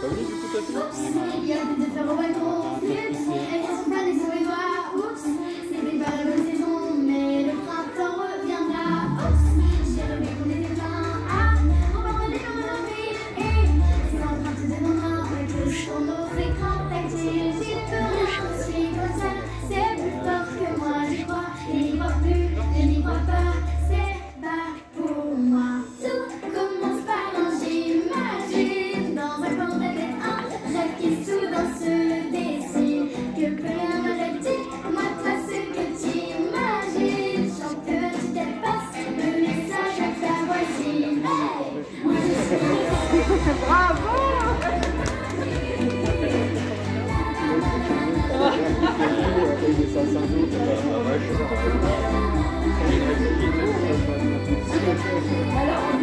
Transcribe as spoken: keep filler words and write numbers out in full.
T'as vu du coup ta fille? Il y a des faire au balcon, elle sont plein des mauvais doigts. Oups, c'était pas la bonne saison, mais le printemps reviendra. Oups, j'ai rêvé qu'on était plein. Ah, on va prendre des gens dans nos vies. Et c'est l'empreinte de nos mains avec le sur nos écrans tactiles. J'y peux rien, je suis comme ça. C'est plus fort que moi, j'y crois. Et n'y crois plus, et n'y crois pas. C'est pas pour moi. Tout commence par un j'imagine. Dans un coin de tête, un rêve qui soudain se dessine. Que plus rien n'arrête, dis-moi toi ce que t'imagines. Chante que tu dépasses le message à ta voisine. Hey, moi je suis... Bravo! Alors,